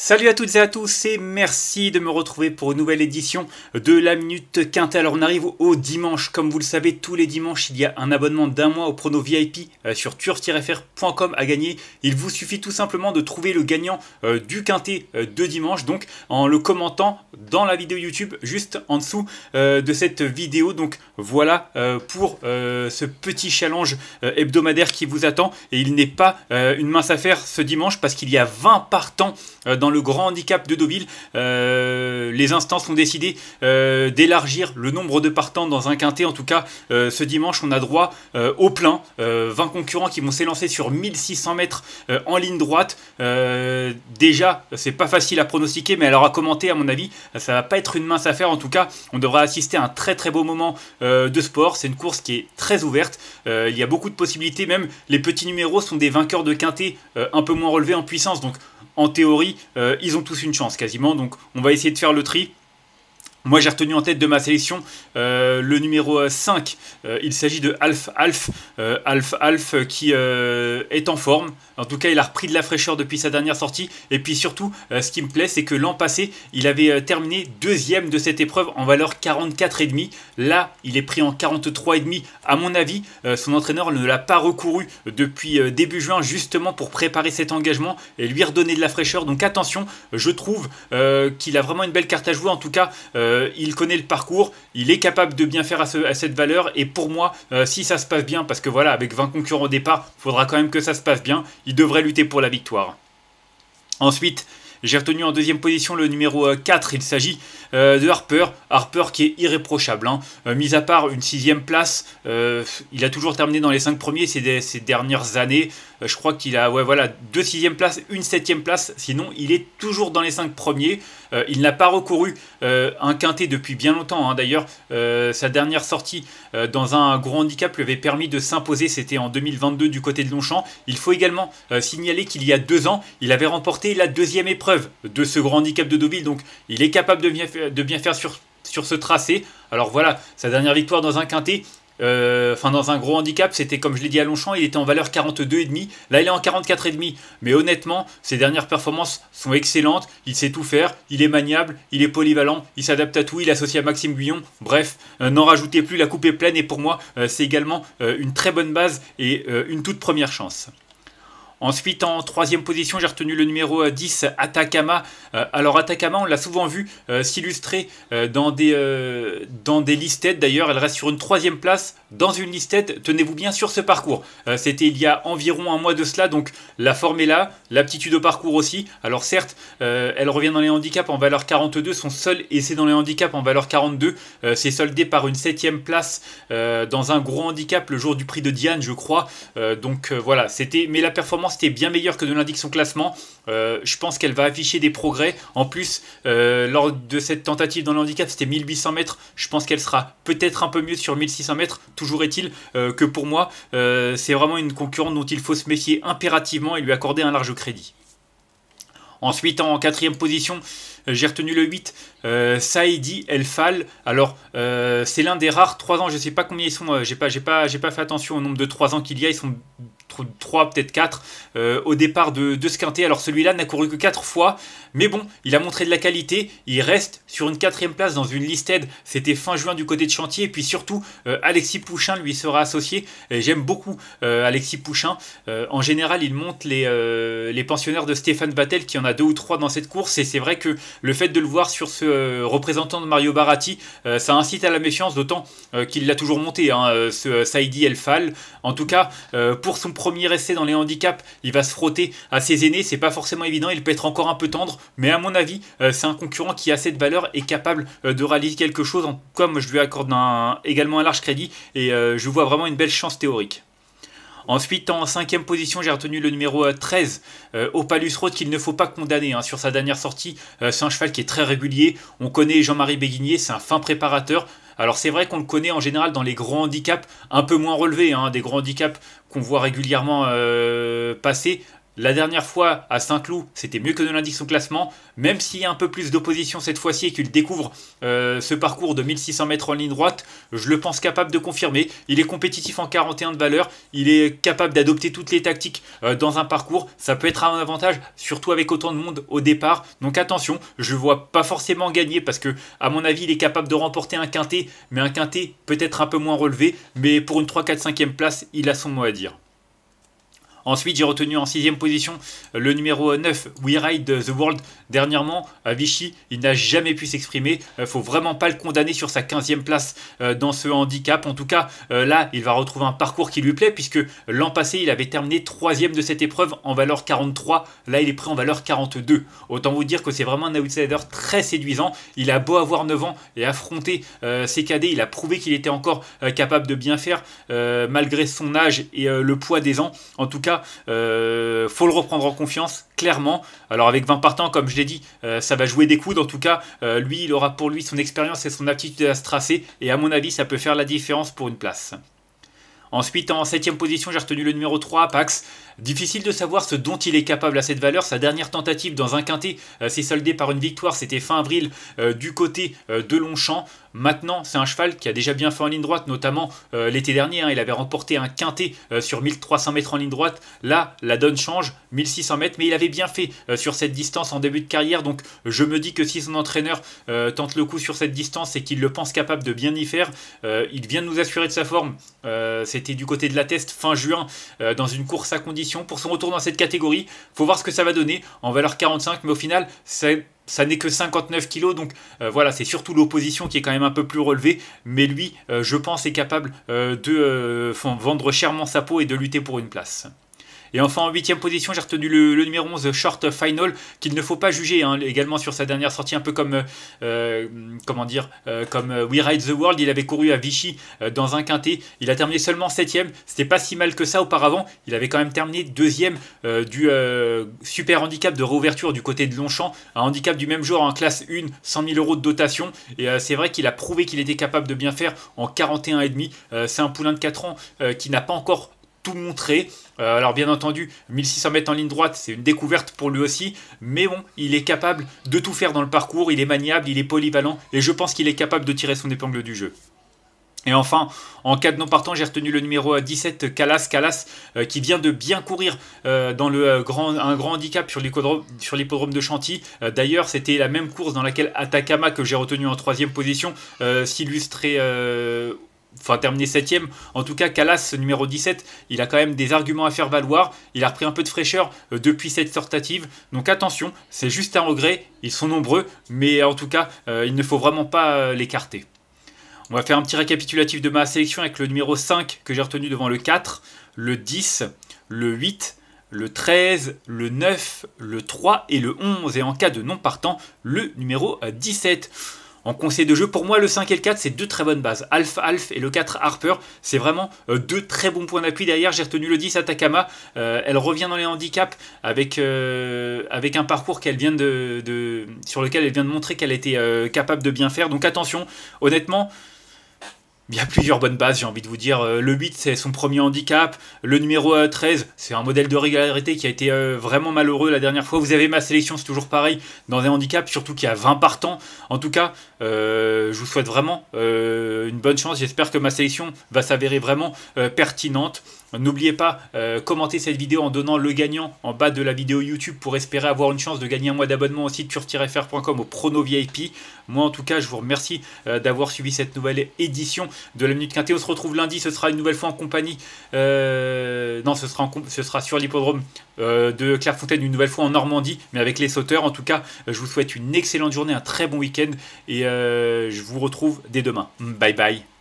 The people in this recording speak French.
Salut à toutes et à tous et merci de me retrouver pour une nouvelle édition de la Minute Quintée. Alors on arrive au dimanche, comme vous le savez tous les dimanches il y a un abonnement d'un mois au prono VIP sur turf-fr.com à gagner. Il vous suffit tout simplement de trouver le gagnant du Quintet de dimanche, donc en le commentant dans la vidéo YouTube juste en dessous de cette vidéo. Donc voilà pour ce petit challenge hebdomadaire qui vous attend, et il n'est pas une mince affaire ce dimanche parce qu'il y a 20 partants dans le grand handicap de Deauville. Les instances ont décidé d'élargir le nombre de partants dans un quintet. En tout cas, ce dimanche, on a droit au plein. 20 concurrents qui vont s'élancer sur 1600 mètres en ligne droite. Déjà, c'est pas facile à pronostiquer, mais alors à commenter, à mon avis, ça va pas être une mince affaire. En tout cas, on devra assister à un très très beau moment de sport. C'est une course qui est très ouverte. Il y a beaucoup de possibilités. Même les petits numéros sont des vainqueurs de quintet un peu moins relevés en puissance. Donc, en théorie, ils ont tous une chance quasiment. Donc on va essayer de faire le tri. Moi j'ai retenu en tête de ma sélection le numéro 5. Il s'agit de Alf qui est en forme. En tout cas il a repris de la fraîcheur depuis sa dernière sortie. Et puis surtout ce qui me plaît, c'est que l'an passé il avait terminé deuxième de cette épreuve en valeur 44,5. Là il est pris en 43,5. À mon avis son entraîneur ne l'a pas recouru depuis début juin, justement pour préparer cet engagement et lui redonner de la fraîcheur. Donc attention, je trouve qu'il a vraiment une belle carte à jouer. En tout cas il connaît le parcours, il est capable de bien faire à cette valeur, et pour moi, si ça se passe bien, parce que voilà, avec 20 concurrents au départ, il faudra quand même que ça se passe bien, il devrait lutter pour la victoire. Ensuite, j'ai retenu en deuxième position le numéro 4, il s'agit de Harper qui est irréprochable. Mis à part une 6ème place, il a toujours terminé dans les 5 premiers ces dernières années. Je crois qu'il a 2 6e places, une 7e place, sinon il est toujours dans les 5 premiers. Il n'a pas recouru un quintet depuis bien longtemps. D'ailleurs, sa dernière sortie dans un gros handicap lui avait permis de s'imposer, c'était en 2022 du côté de Longchamp. Il faut également signaler qu'il y a 2 ans, il avait remporté la 2e épreuve de ce grand handicap de Deauville, donc il est capable de bien faire sur ce tracé. Alors voilà, sa dernière victoire dans un quintet, dans un gros handicap, c'était comme je l'ai dit à Longchamp, il était en valeur 42,5, là il est en 44,5, mais honnêtement ses dernières performances sont excellentes, il sait tout faire, il est maniable, il est polyvalent, il s'adapte à tout, il est associé à Maxime Guyon, bref, n'en rajoutez plus, la coupe est pleine, et pour moi c'est également une très bonne base et une toute première chance. Ensuite, en 3e position, j'ai retenu le numéro 10, Atacama. Alors Atacama, on l'a souvent vu s'illustrer dans des listed. D'ailleurs, elle reste sur une 3e place dans une listed. Tenez-vous bien sur ce parcours. C'était il y a environ un mois de cela, donc la forme est là, l'aptitude au parcours aussi. Alors certes, elle revient dans les handicaps en valeur 42. Son seul essai dans les handicaps en valeur 42 c'est soldé par une 7e place dans un gros handicap le jour du prix de Diane, je crois. Voilà, mais la performance c'était bien meilleur que de l'indique son classement. Je pense qu'elle va afficher des progrès. En plus, lors de cette tentative dans le handicap, c'était 1800 mètres. Je pense qu'elle sera peut-être un peu mieux sur 1600 mètres. Toujours est-il que pour moi, c'est vraiment une concurrente dont il faut se méfier impérativement et lui accorder un large crédit. Ensuite, en 4e position, j'ai retenu le 8, Saïdi El Fall. Alors, c'est l'un des rares 3 ans, je ne sais pas combien ils sont, j'ai pas fait attention au nombre de 3 ans qu'il y a, ils sont 3, peut-être 4 au départ de ce quintet. Alors celui-là n'a couru que 4 fois, mais bon, il a montré de la qualité, il reste sur une 4e place dans une listed, c'était fin juin du côté de Chantier, et puis surtout Alexis Pouchin lui sera associé. J'aime beaucoup Alexis Pouchin, en général il monte les pensionnaires de Stéphane Vattel, qui en a 2 ou 3 dans cette course, et c'est vrai que le fait de le voir sur ce représentant de Mario Baratti, ça incite à la méfiance, d'autant qu'il l'a toujours monté, ce Saïdi El Fall. En tout cas, pour son premier essai dans les handicaps, il va se frotter à ses aînés, c'est pas forcément évident, il peut être encore un peu tendre, mais à mon avis, c'est un concurrent qui a cette valeur et capable de réaliser quelque chose, comme je lui accorde également un large crédit, et je vois vraiment une belle chance théorique. Ensuite, en 5e position, j'ai retenu le numéro 13, Opalus Road, qu'il ne faut pas condamner sur sa dernière sortie. C'est un cheval qui est très régulier. On connaît Jean-Marie Béguinier, c'est un fin préparateur. Alors c'est vrai qu'on le connaît en général dans les grands handicaps un peu moins relevés, des grands handicaps qu'on voit régulièrement passer. La dernière fois à Saint-Cloud, c'était mieux que ne l'indique son classement, même s'il y a un peu plus d'opposition cette fois-ci et qu'il découvre ce parcours de 1600 mètres en ligne droite, je le pense capable de confirmer. Il est compétitif en 41 de valeur, il est capable d'adopter toutes les tactiques dans un parcours, ça peut être un avantage, surtout avec autant de monde au départ. Donc attention, je ne le vois pas forcément gagner parce que, à mon avis, il est capable de remporter un quintet, mais un quintet peut-être un peu moins relevé, mais pour une 3, 4, 5e place, il a son mot à dire. Ensuite, j'ai retenu en 6e position le numéro 9, We Ride the World. Dernièrement, à Vichy, il n'a jamais pu s'exprimer. Il ne faut vraiment pas le condamner sur sa 15e place dans ce handicap. En tout cas, là, il va retrouver un parcours qui lui plaît, puisque l'an passé, il avait terminé 3e de cette épreuve en valeur 43. Là, il est prêt en valeur 42. Autant vous dire que c'est vraiment un outsider très séduisant. Il a beau avoir 9 ans et affronter ses cadets, il a prouvé qu'il était encore capable de bien faire, malgré son âge et le poids des ans. En tout cas, faut le reprendre en confiance, clairement. Alors avec 20 partants, comme je l'ai dit, ça va jouer des coudes. En tout cas, lui, il aura pour lui son expérience et son aptitude à se tracer. Et à mon avis, ça peut faire la différence pour une place. Ensuite, en 7e position, j'ai retenu le numéro 3, Apax. Difficile de savoir ce dont il est capable à cette valeur. Sa dernière tentative dans un quintet s'est soldée par une victoire. C'était fin avril du côté de Longchamp. Maintenant, c'est un cheval qui a déjà bien fait en ligne droite, notamment l'été dernier. Il avait remporté un quintet sur 1300 mètres en ligne droite. Là, la donne change, 1600 mètres, mais il avait bien fait sur cette distance en début de carrière. Donc, je me dis que si son entraîneur tente le coup sur cette distance et qu'il le pense capable de bien y faire, il vient de nous assurer de sa forme. C'était du côté de la Teste fin juin dans une course à condition. Pour son retour dans cette catégorie, faut voir ce que ça va donner en valeur 45, mais au final, ça n'est que 59 kg, donc voilà, c'est surtout l'opposition qui est quand même un peu plus relevée, mais lui, je pense, est capable de vendre chèrement sa peau et de lutter pour une place. Et enfin en 8e position, j'ai retenu le numéro 11, Short Final, qu'il ne faut pas juger également sur sa dernière sortie, un peu comme comme We Ride the World. Il avait couru à Vichy dans un quintet, il a terminé seulement 7e, c'était pas si mal que ça auparavant. Il avait quand même terminé 2e du super handicap de réouverture du côté de Longchamp, un handicap du même jour en classe 1, 100 000 € de dotation, et c'est vrai qu'il a prouvé qu'il était capable de bien faire en 41,5. C'est un poulain de 4 ans qui n'a pas encore tout montré. Alors bien entendu, 1600 mètres en ligne droite, c'est une découverte pour lui aussi, mais bon, il est capable de tout faire dans le parcours, il est maniable, il est polyvalent, et je pense qu'il est capable de tirer son épingle du jeu. Et enfin, en cas de non partant, j'ai retenu le numéro 17, Calas, qui vient de bien courir dans un grand handicap sur l'hippodrome de Chantilly. D'ailleurs, c'était la même course dans laquelle Atacama, que j'ai retenu en 3e position, s'illustrait... terminé 7e. En tout cas, Calas, numéro 17, il a quand même des arguments à faire valoir. Il a repris un peu de fraîcheur depuis cette tentative. Donc attention, c'est juste un regret. Ils sont nombreux, mais en tout cas, il ne faut vraiment pas l'écarter. On va faire un petit récapitulatif de ma sélection avec le numéro 5 que j'ai retenu devant le 4, le 10, le 8, le 13, le 9, le 3 et le 11. Et en cas de non partant, le numéro 17. En conseil de jeu, pour moi, le 5 et le 4, c'est deux très bonnes bases. Alf et le 4 Harper, c'est vraiment deux très bons points d'appui. Derrière, j'ai retenu le 10 Atacama. Elle revient dans les handicaps avec un parcours sur lequel elle vient de montrer qu'elle était capable de bien faire. Donc attention, honnêtement... Il y a plusieurs bonnes bases, j'ai envie de vous dire. Le 8, c'est son premier handicap. Le numéro 13, c'est un modèle de régularité qui a été vraiment malheureux la dernière fois. Vous avez ma sélection, c'est toujours pareil, dans des handicaps, surtout qu'il y a 20 partants. En tout cas, je vous souhaite vraiment une bonne chance. J'espère que ma sélection va s'avérer vraiment pertinente. N'oubliez pas, commentez cette vidéo en donnant le gagnant en bas de la vidéo YouTube pour espérer avoir une chance de gagner un mois d'abonnement au site turf-fr.com au prono VIP. Moi en tout cas, je vous remercie d'avoir suivi cette nouvelle édition de la Minute Quintet. On se retrouve lundi, ce sera une nouvelle fois en compagnie... non, ce sera sur l'hippodrome de Clairefontaine, une nouvelle fois en Normandie, mais avec les sauteurs. En tout cas, je vous souhaite une excellente journée, un très bon week-end et je vous retrouve dès demain. Bye bye.